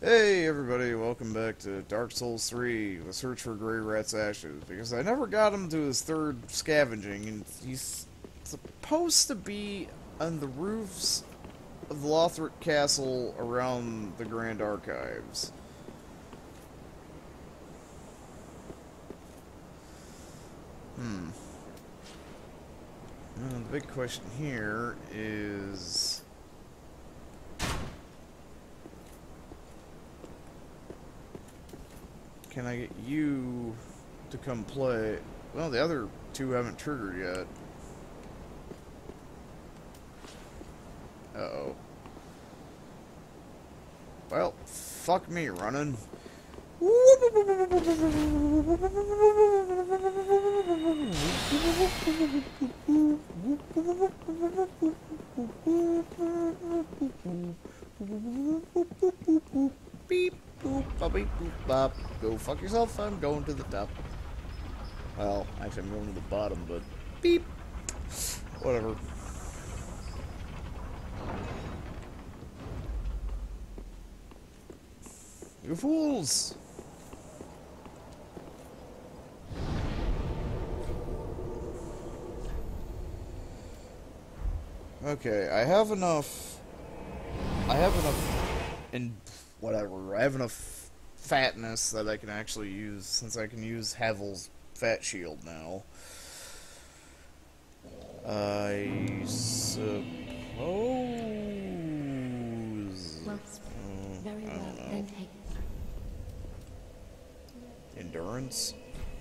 Hey everybody, welcome back to Dark Souls 3, The Search for Grey Rat's Ashes, because I never got him to his third scavenging, and he's supposed to be on the roofs of the Lothric Castle around the Grand Archives. The big question here is... can I get you to come play? Well, the other two haven't triggered yet. Uh-oh. Well, fuck me running. Beep, boop, boop, boop, bop. Go fuck yourself, I'm going to the top. Well, actually I'm going to the bottom, but beep. Whatever. You fools! Okay, I have enough in whatever, I have enough fatness that I can actually use, since I can use Havel's fat shield now. I suppose... Very I well, don't know. then take Endurance?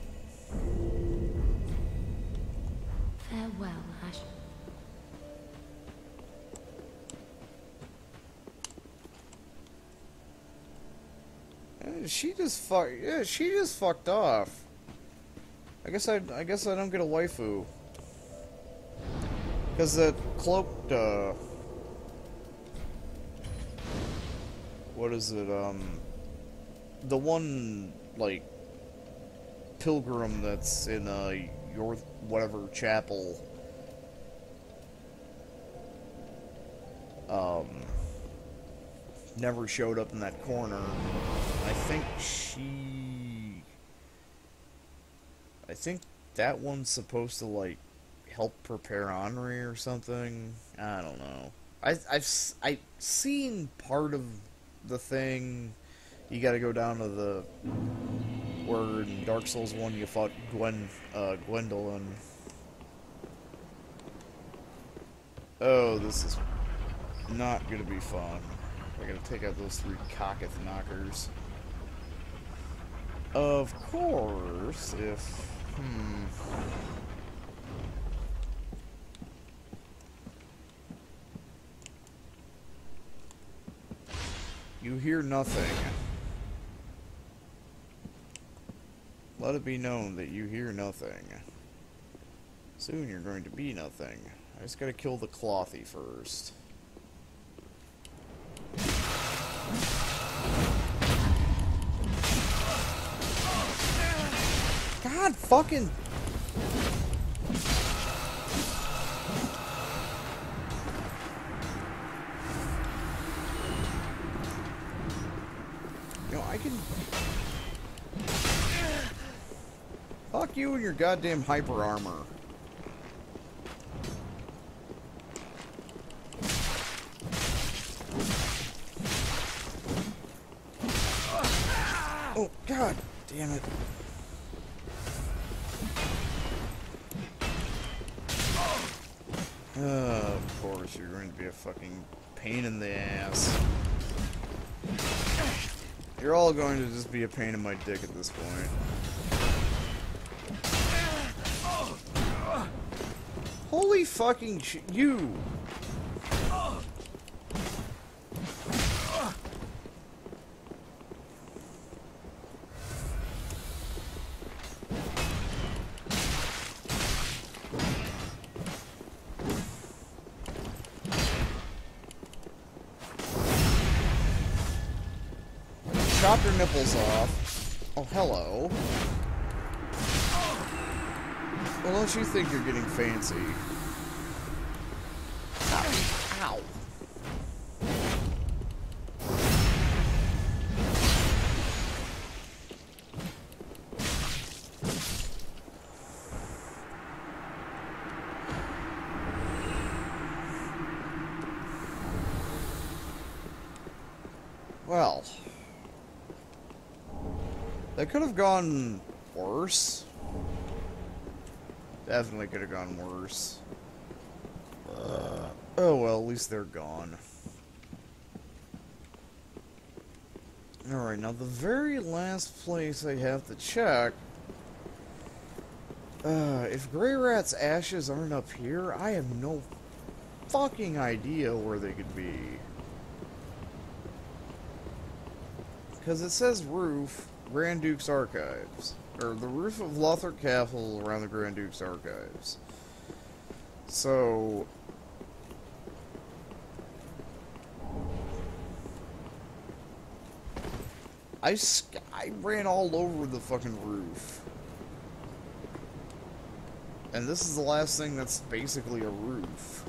farewell, Ash. She just fucked off. I guess I don't get a waifu. Cause that cloaked what is it, the one like pilgrim that's in your whatever chapel never showed up in that corner. I think that one's supposed to like help prepare Henri or something. I don't know. I've seen part of the thing. You got to go down to the where in Dark Souls 1 you fought Gwendolyn. Oh, this is not gonna be fun. I gotta take out those 3 cocketh knockers. Of course, if... You hear nothing. Let it be known that you hear nothing. Soon you're going to be nothing. I just gotta kill the clothy first. God fucking... You know, I can... Fuck you and your goddamn hyper armor. Oh, god damn it. Of course, you're going to be a fucking pain in the ass. You're all going to just be a pain in my dick at this point. Holy fucking you! Chop your nipples off. Oh, hello. Well, don't you think you're getting fancy? Ow. Well, that could have gone worse. Definitely could have gone worse. Oh well, at least they're gone. Alright, now the very last place I have to check... if Grey Rat's ashes aren't up here, I have no fucking idea where they could be. Because it says roof, Grand Duke's Archives. Or the roof of Lothric Castle around the Grand Duke's Archives. So... I ran all over the fucking roof. And this is the last thing that's basically a roof.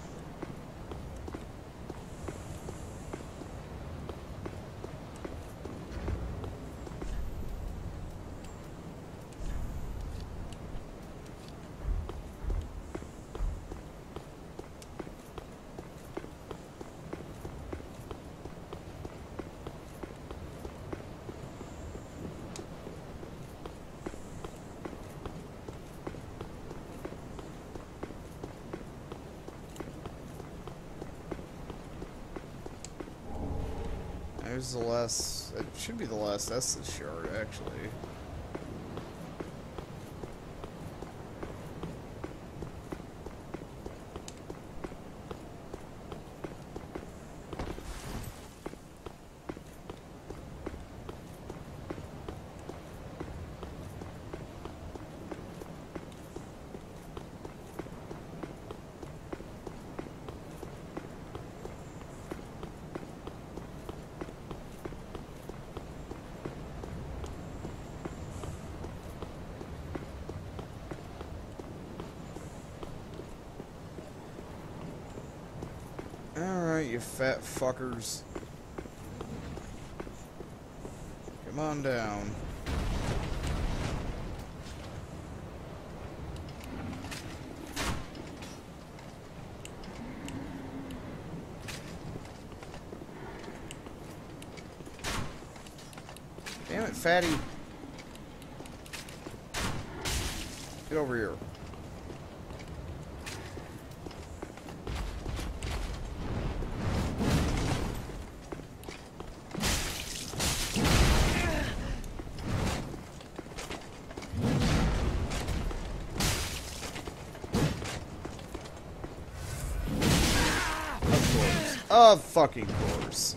There's the last... It should be the last Estus shard, actually. Alright, you fat fuckers. Come on down. Damn it, fatty. Get over here. Of fucking course.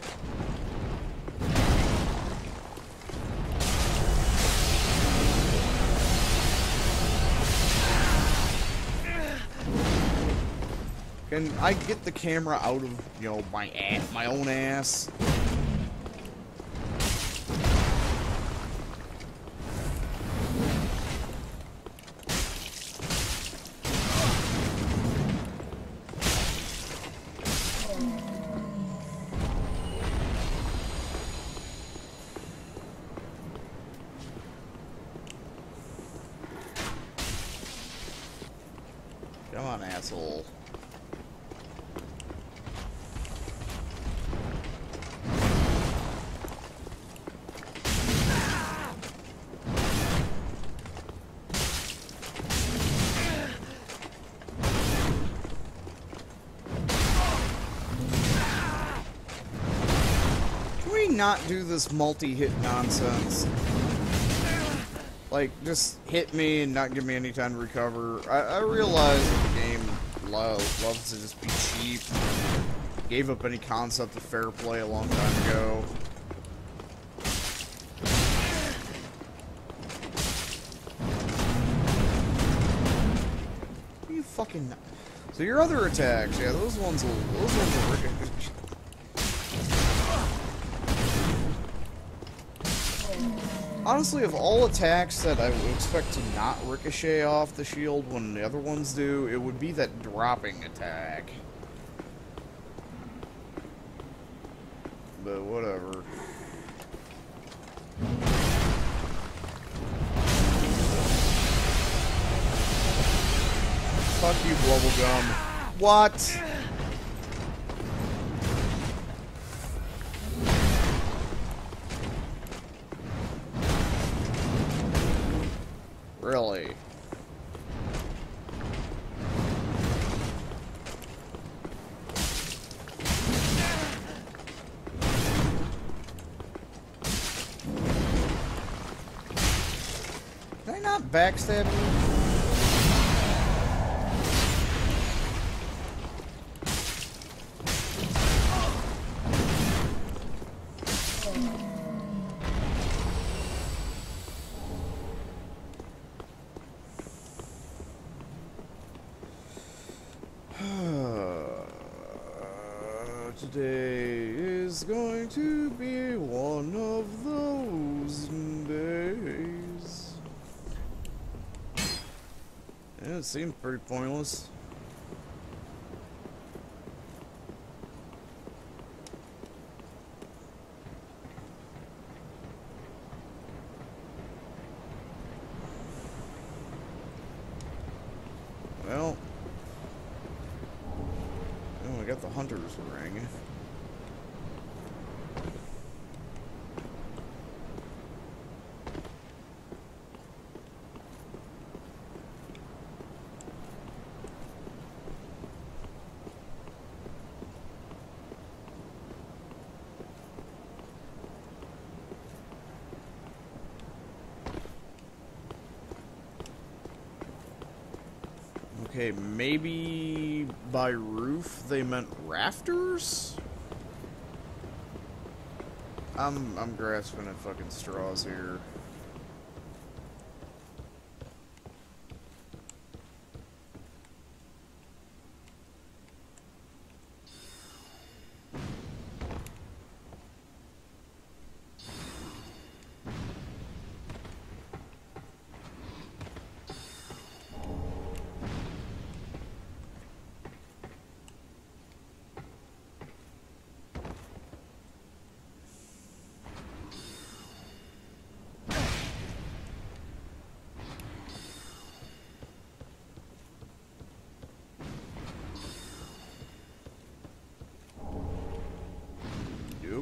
Can I get the camera out of, you know, my own ass? Come on, asshole. Can we not do this multi-hit nonsense? Like, just hit me and not give me any time to recover. I realize that the game loves to just be cheap. Gave up any concept of fair play a long time ago. You fucking... So your other attacks, yeah, those ones will ricochet. Honestly, of all attacks that I would expect to not ricochet off the shield when the other ones do, it would be that dropping attack. But whatever. Fuck you, Bubblegum. What? Really? Did I not backstab you? Today is going to be one of those days. Yeah, it seemed pretty pointless. Well, oh, I got the hunter's ring. Okay, maybe by roof they meant rafters? I'm grasping at fucking straws here. Nope.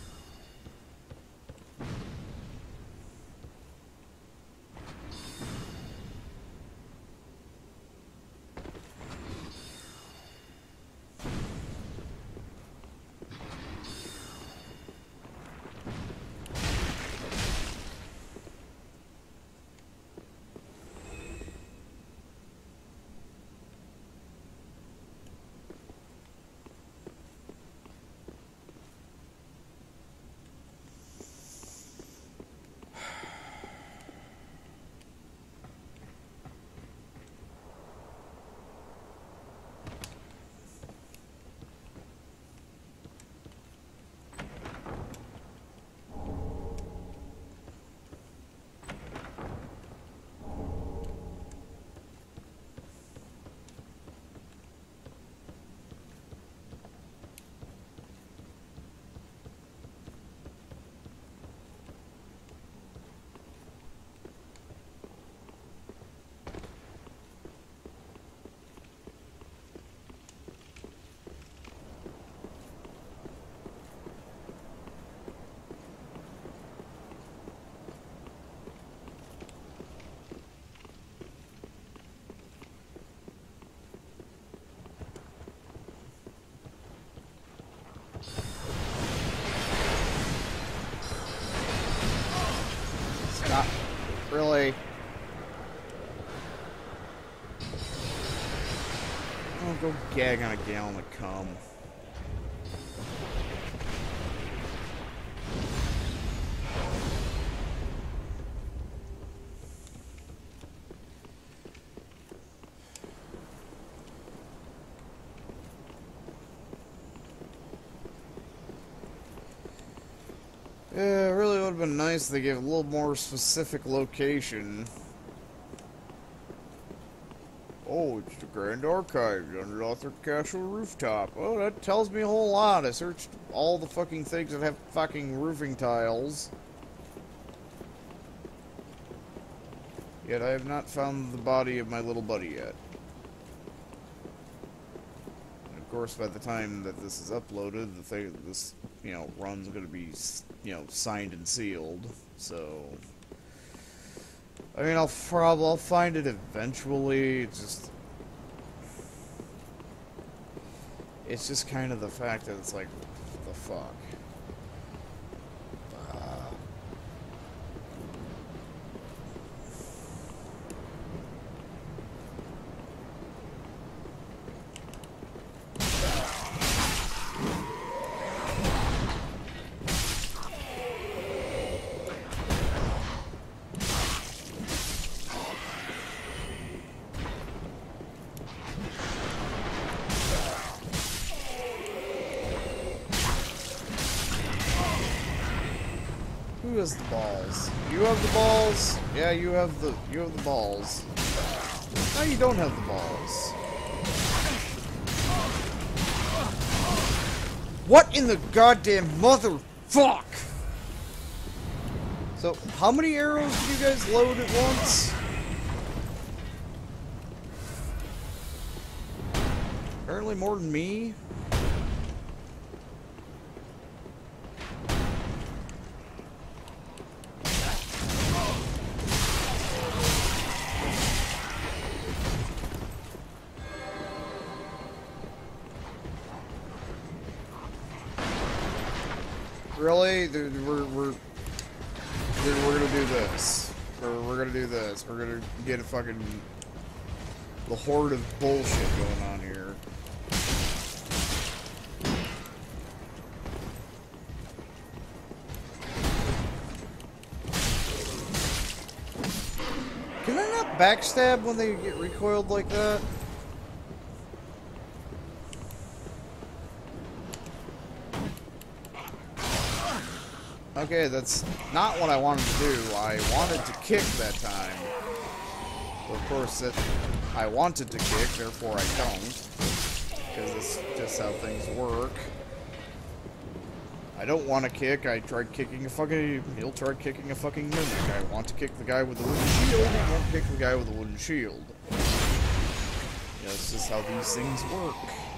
Stop. Really? Oh, go gag on a gallon of cum. Yeah, it really would have been nice if they gave a little more specific location. Oh, it's the Grand Archive under Arthur Castle rooftop. Oh, that tells me a whole lot. I searched all the fucking things that have fucking roofing tiles. Yet I have not found the body of my little buddy yet. And of course, by the time that this is uploaded, this, run's going to be, signed and sealed. So, I mean, I'll find it eventually. It's just kind of the fact that it's like, what the fuck. Who has the balls? You have the balls? Yeah, you have the balls. No, you don't have the balls. What in the goddamn motherfuck? So, how many arrows do you guys load at once? Apparently more than me. Really? We're gonna do this. We're gonna do this. We're gonna get a fucking the horde of bullshit going on here. Can I not backstab when they get recoiled like that? Okay, that's not what I wanted to do. I wanted to kick that time. Of course, I wanted to kick, therefore I don't. Because it's just how things work. I don't want to kick. I tried kicking a fucking... He'll try kicking a fucking mimic. I want to kick the guy with the wooden shield. I won't kick the guy with the wooden shield. Yeah, that's just how these things work.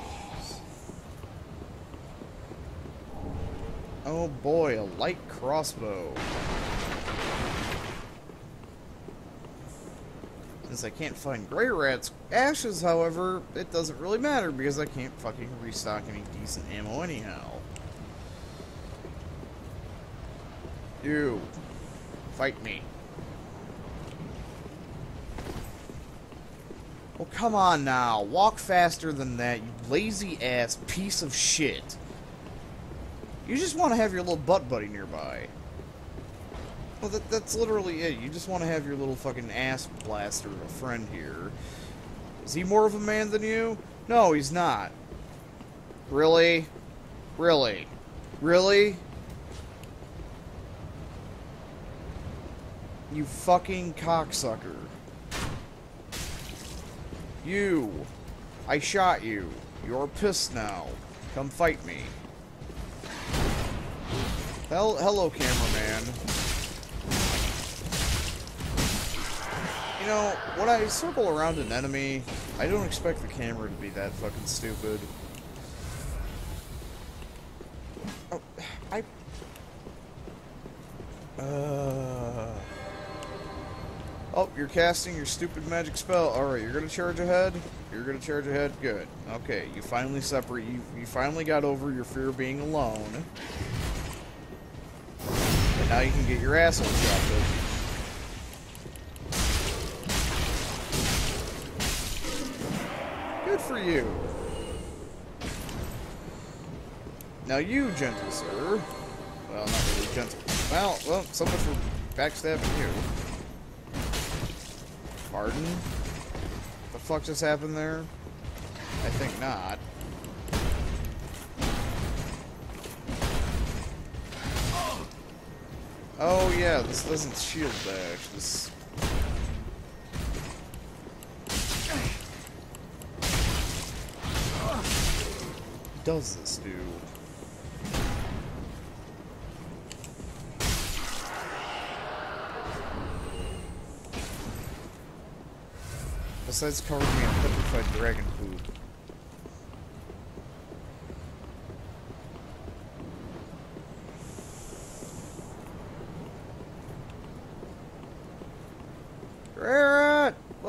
Oh boy, a light crossbow. Since I can't find Grey Rat's ashes, however, it doesn't really matter because I can't fucking restock any decent ammo anyhow. You. Fight me. Well, come on now. Walk faster than that, you lazy ass piece of shit. You just want to have your little butt buddy nearby. Well, that's literally it. You just want to have your little fucking ass blaster of a friend here. Is he more of a man than you? No, he's not. Really? Really? Really? You fucking cocksucker. You. I shot you. You're pissed now. Come fight me. Hello, cameraman. You know, when I circle around an enemy, I don't expect the camera to be that fucking stupid. Oh, Oh, you're casting your stupid magic spell. Alright, you're gonna charge ahead? You're gonna charge ahead? Good. Okay, you finally separate. You finally got over your fear of being alone. And now you can get your asshole chopped open. Good for you. Now you, gentle sir. Well, not really gentle. Well, so much for backstabbing you. Pardon? What the fuck just happened there? I think not. Oh yeah, this doesn't shield dash. This... What does this do? Besides covering me in petrified dragon poop.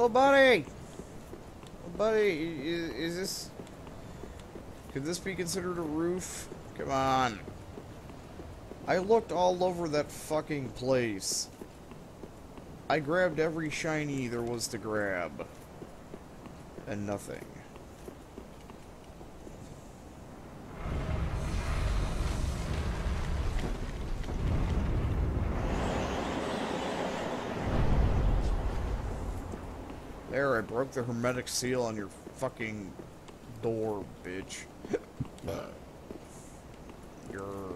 Oh, buddy! Oh, buddy, is this... Could this be considered a roof? Come on. I looked all over that fucking place. I grabbed every shiny there was to grab. And nothing. There, I broke the hermetic seal on your fucking door, bitch. You're...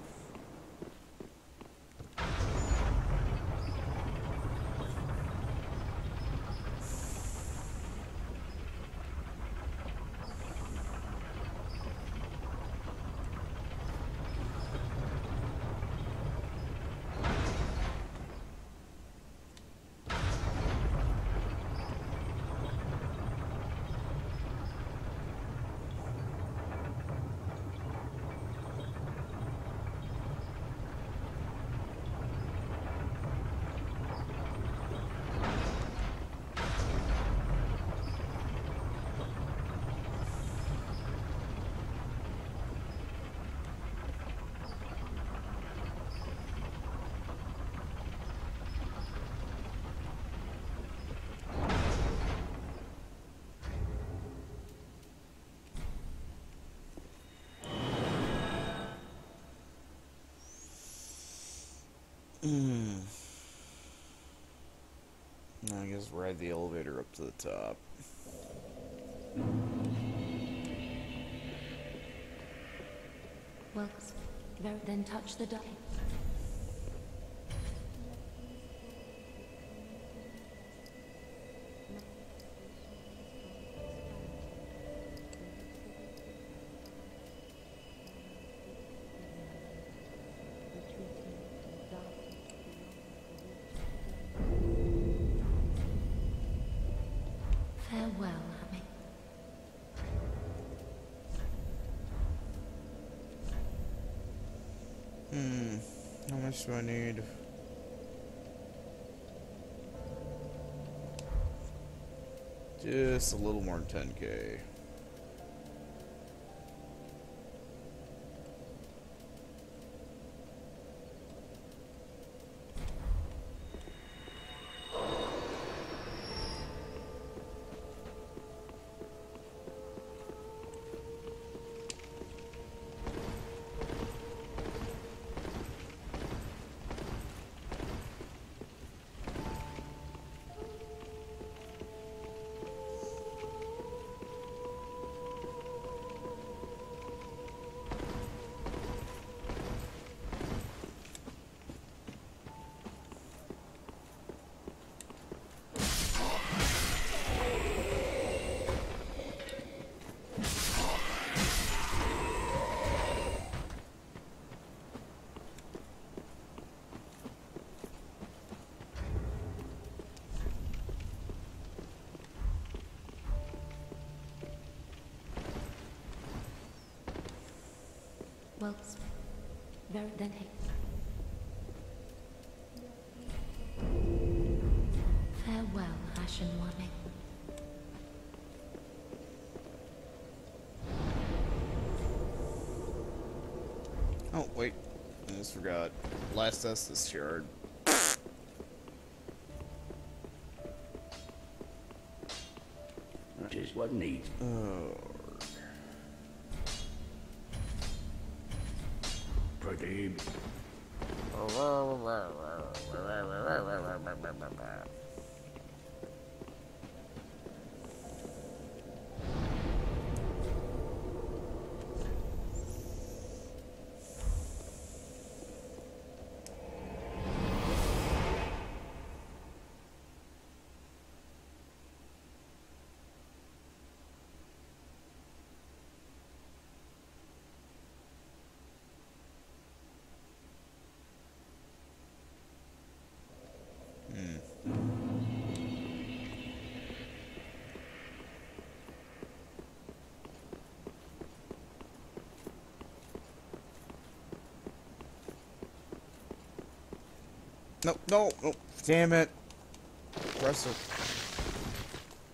I guess ride the elevator up to the top. Well, then touch the dial. Farewell, Abby. How much do I need? Just a little more than 10K. Well, then hey. Farewell, Ashen One. Oh, wait. I just forgot. Last test is shard. That is what needs. Oh. Pretty. No, no, no. Damn it. Press it.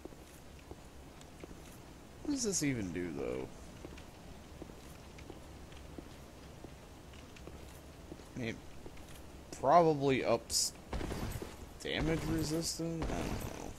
does this even do, though? I mean, probably ups damage resistance? I don't know.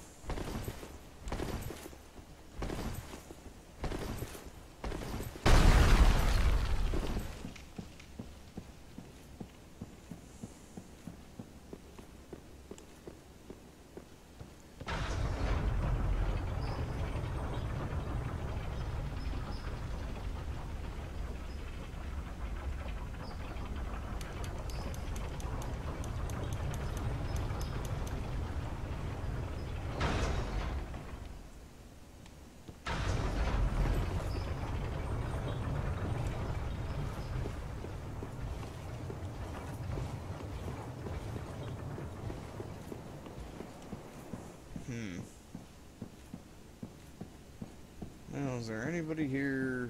Now, is there anybody here?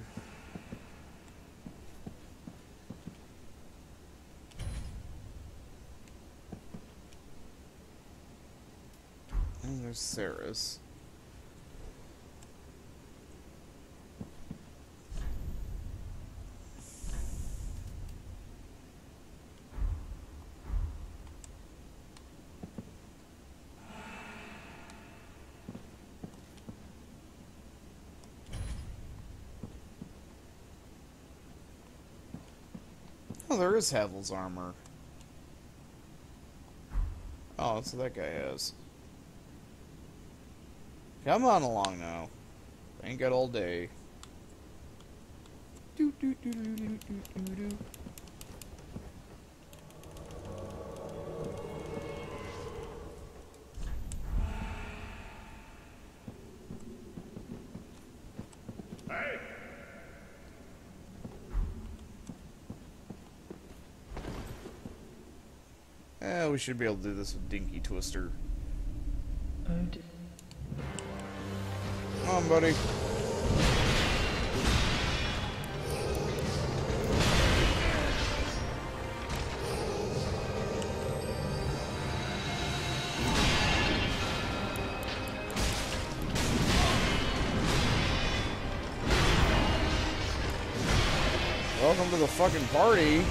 And there's Sarah's. Oh, there is Havel's armor. Oh, that's what that guy has. Come on along now. Ain't got all day. Do do do do do do do. We should be able to do this with Dinky Twister. Come on, buddy. Welcome to the fucking party.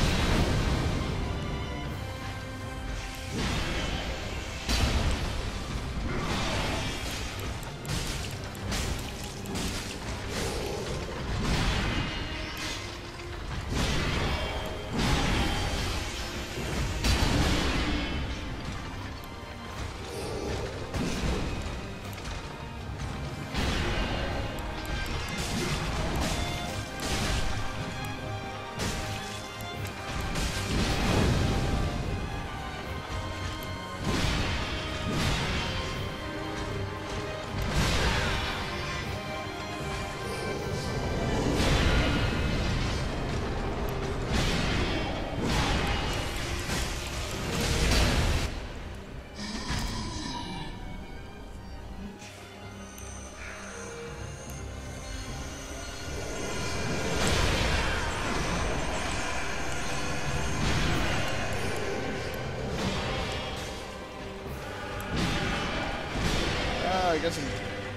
I guess some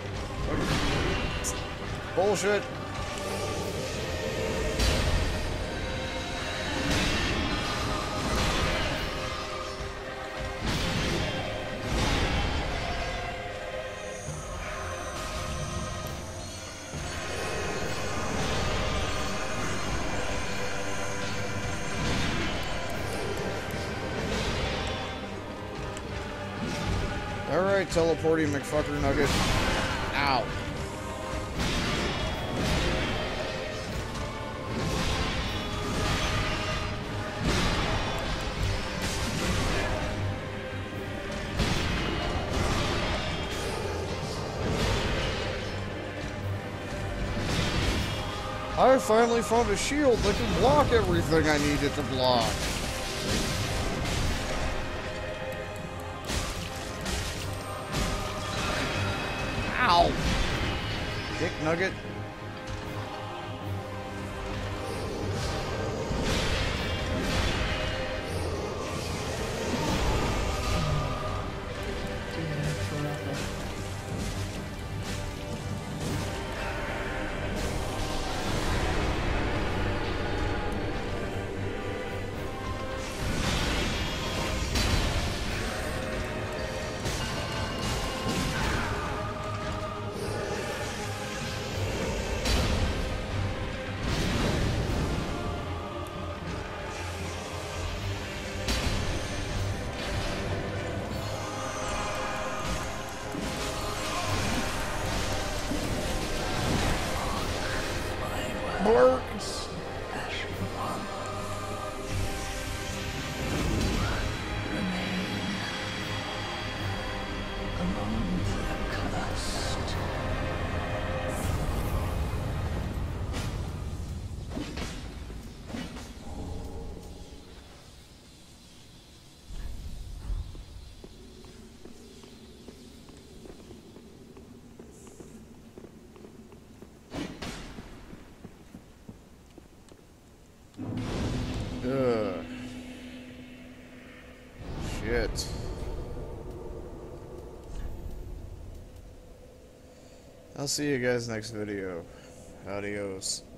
bullshit. Alright, teleporting McFucker Nugget. Ow. I finally found a shield that can block everything I needed to block. Ow! Dick nugget. Blur. Ashen One. Among the cursed. Ugh. Shit. I'll see you guys next video. Adios.